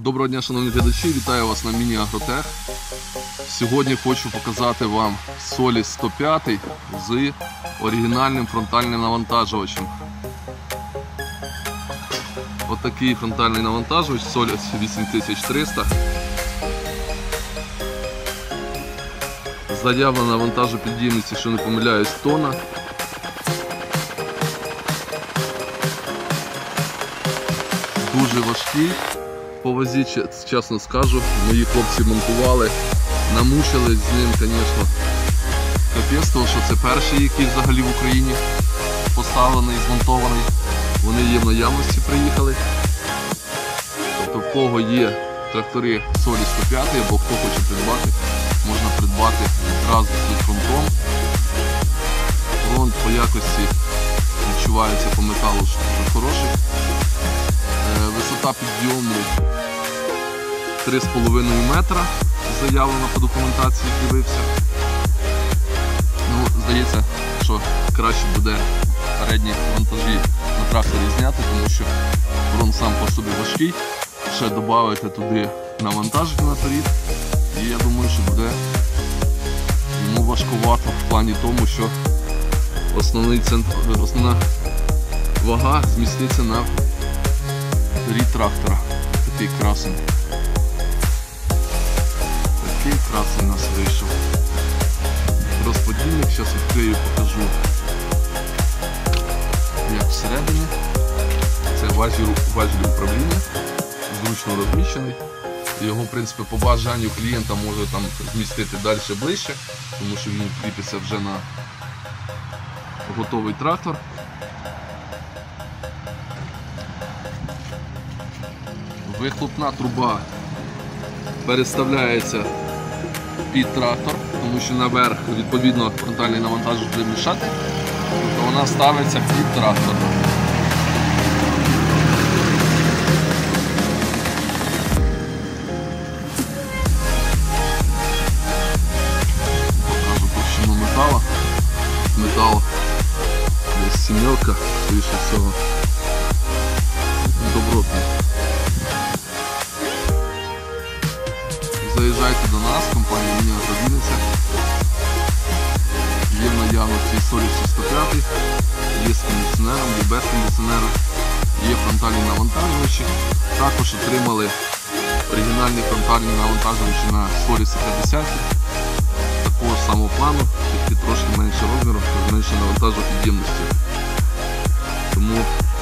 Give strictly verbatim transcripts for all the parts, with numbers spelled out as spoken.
Доброго дня, шановні глядачі, вітаю вас на міні-агротех. Сьогодні хочу показати вам Solis сто п'ять з оригінальним фронтальним навантажувачем. Отакий фронтальний навантажувач Solis вісім тисяч триста. Заявлена навантажопідємність, якщо не помиляюсь, тонна. Дуже важкий. По вазі, чесно скажу, мої хлопці монтували, намучились з ним, звісно, капець, тому що це перший, який взагалі в Україні поставлений, змонтований. Вони є в наявності, приїхали. Тобто в кого є трактори Solis сто п'ять або хто хоче придбати, можна придбати одразу з фронтом. Фронт по якості відчувається по металу, що дуже хороший. Висота підйому три з половиною метра, заявлена по документації, дивився. Ну, здається, що краще буде передні вантажі на тракторі зняти, тому що фронт сам по собі важкий. Ще додати туди навантаження наперед, і я думаю, що буде йому важкувато в плані тому, що основний центр, основна вага зміститься на рід трактора. Такий красень. Такий красень у нас вийшов. Розподільник, зараз відкрию, покажу, як всередині. Це важіль, важіль управління, зручно розміщений. Його, в принципі, по бажанню клієнта може там змістити далі ближче, тому що він кріпиться вже на готовий трактор. Вихлопна труба переставляється під трактор, тому що наверх, відповідно, фронтальний навантажувач буде мішати, тобто вона ставиться під трактор. Покажу товщину металу. Метал десь сімерка, більше всього, добротний. Заїжджайте до нас, компанія міні-агровіниця. Є в наявності Solis сто п'ять, є з кондиціонером, є без кондиціонера, є фронтальні навантажувачі. Також отримали оригінальні фронтальні навантажувачі на Solis п'ятдесят. Такого самого плану, тільки трошки менше розміру, менше навантажопідємності. Тому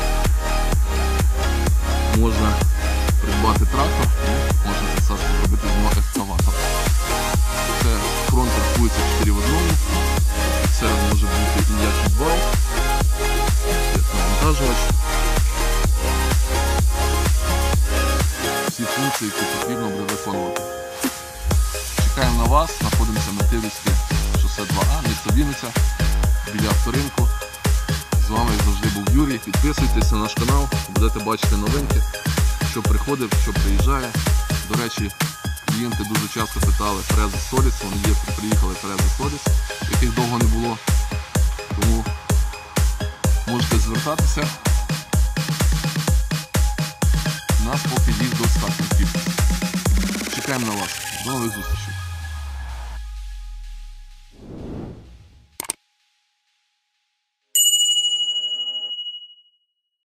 можна придбати трактор, можна це все зробити з екскаватора. Це фронт рахується чотири в одному, це може бути і ніякий бал, як навантажувач. Всі функції, які потрібно буде виконувати. Чекаємо на вас, знаходимося на Тиврівське шосе два А, місто Вінниця, біля авторинку. З вами як завжди був Юрій. Підписуйтесь на наш канал, будете бачити новинки, що приходив, що приїжджає. До речі, клієнти дуже часто питали фрези Solis, вони є, приїхали фрези Solis, яких довго не було. Тому можете звертатися. У нас поки їх достатньо кількість. Чекаємо на вас. До нових зустрічей.